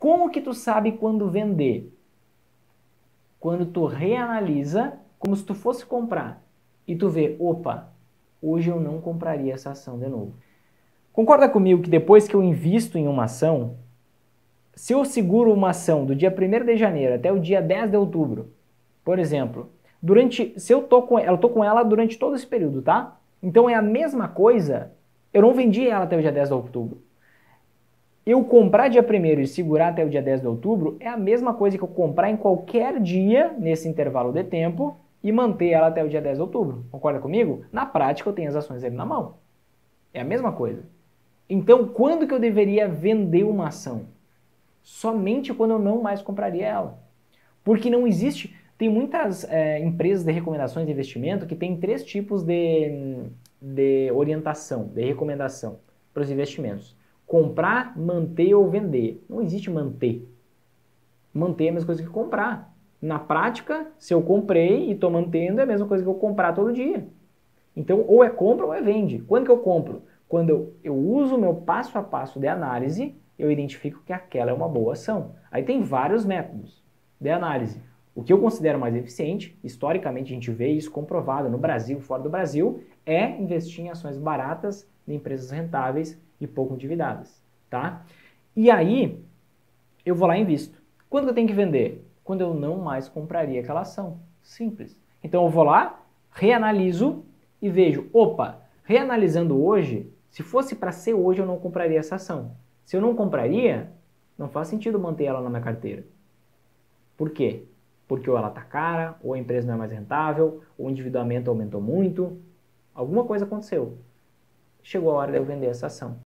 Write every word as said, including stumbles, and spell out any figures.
Como que tu sabe quando vender? Quando tu reanalisa, como se tu fosse comprar, e tu vê, opa, hoje eu não compraria essa ação de novo. Concorda comigo que depois que eu invisto em uma ação, se eu seguro uma ação do dia primeiro de janeiro até o dia dez de outubro, por exemplo, durante, se eu tô com ela, eu tô com ela durante todo esse período, tá? Então é a mesma coisa, eu não vendi ela até o dia dez de outubro. Eu comprar dia primeiro e segurar até o dia dez de outubro é a mesma coisa que eu comprar em qualquer dia nesse intervalo de tempo e manter ela até o dia dez de outubro. Concorda comigo? Na prática eu tenho as ações ali na mão. É a mesma coisa. Então, quando que eu deveria vender uma ação? Somente quando eu não mais compraria ela. Porque não existe... Tem muitas é, empresas de recomendações de investimento que tem três tipos de, de orientação, de recomendação para os investimentos. Comprar, manter ou vender. Não existe manter. Manter é a mesma coisa que comprar. Na prática, se eu comprei e estou mantendo, é a mesma coisa que eu comprar todo dia. Então, ou é compra ou é vende. Quando que eu compro? Quando eu, eu uso o meu passo a passo de análise, eu identifico que aquela é uma boa ação. Aí tem vários métodos de análise. O que eu considero mais eficiente, historicamente a gente vê isso comprovado no Brasil, fora do Brasil, é investir em ações baratas de empresas rentáveis e pouco endividadas, tá? E aí, eu vou lá e invisto. Quando eu tenho que vender? Quando eu não mais compraria aquela ação. Simples. Então eu vou lá, reanaliso e vejo, opa, reanalisando hoje, se fosse para ser hoje eu não compraria essa ação. Se eu não compraria, não faz sentido manter ela na minha carteira. Por quê? Porque ou ela está cara, ou a empresa não é mais rentável, ou o endividamento aumentou muito, alguma coisa aconteceu. Chegou a hora de eu vender essa ação.